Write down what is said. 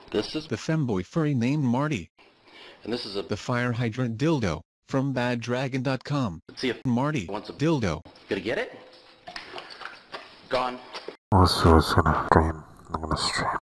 This is the femboy furry named Marty. And this is The fire hydrant dildo, from baddragon.com. Let's see if Marty, wants a dildo. Gonna get it? Gone. Also, it's gonna stream. I'm gonna stream.